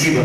Спасибо.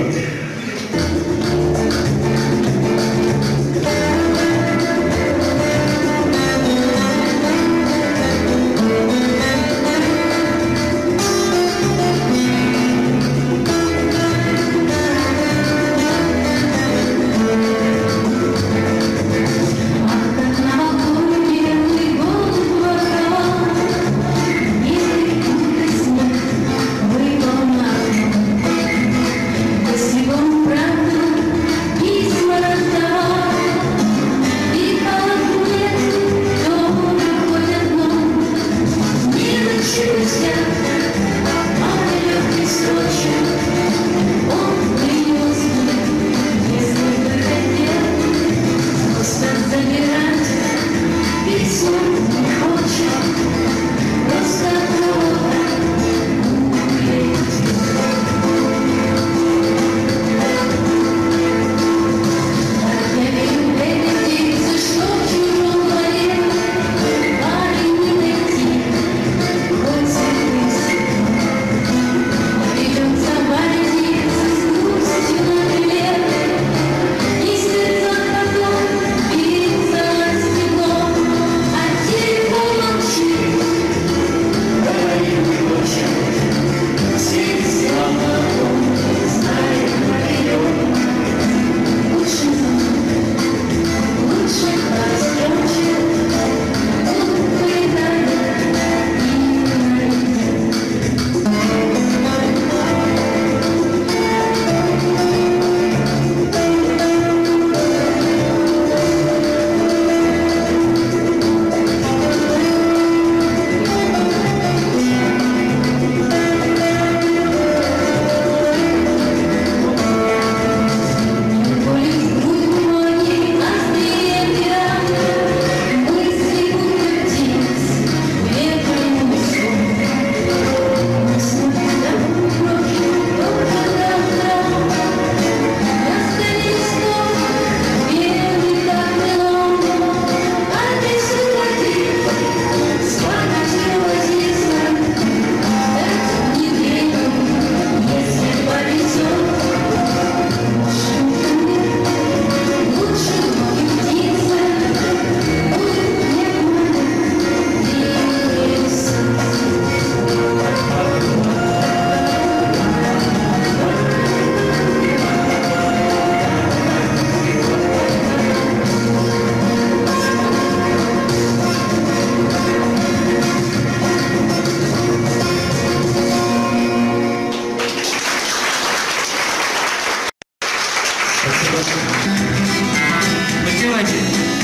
Поднимайте.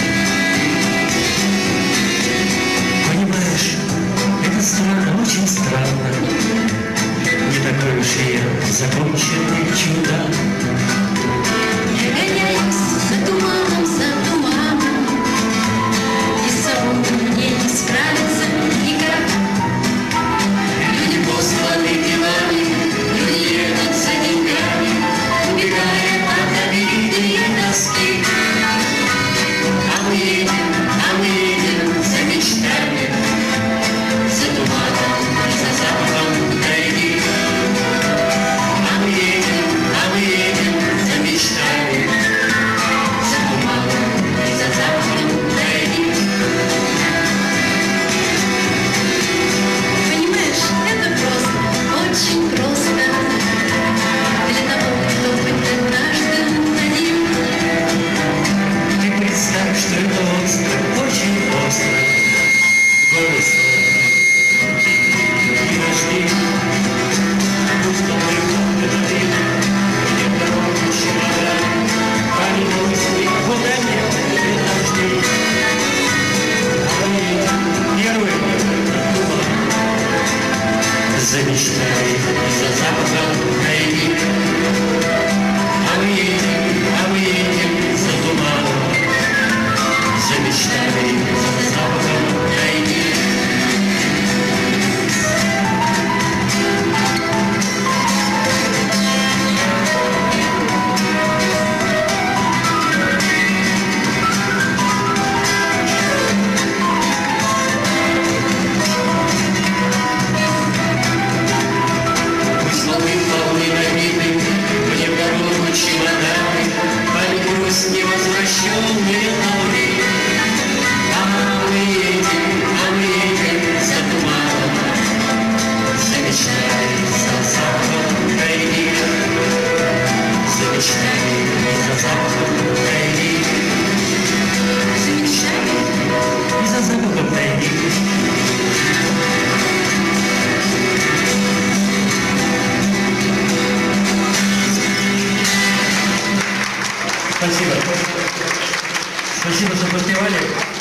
Понимаешь, это странно, очень странно. Не такой уж и я законченный чудак. Я гоняюсь за туманом, и с собой мне не справиться никак. Люди посланы делами, люди едут за деньгами, убегая от обиды и тоски. А мы едем за мечтами, за туманом и за запахом тайги. А мы едем за мечтами, за туманом и за запахом тайги. Понимаешь, это просто, очень просто для того, кто хоть однажды один. Ты представь, что это остров, очень остров. Горы славы и дожди. Пусть он приходит один, где дорогу чемодан. Помимо никуда нет и дождей. А мы первый туман. За мечтой и за запахом тайги. А мы едем за туманом, за мечтами и за запахом тайги. Пусть волны мечтами, и за запахом тайги, за мечтами. и за запахом тайги. Спасибо. Спасибо, что поспевали.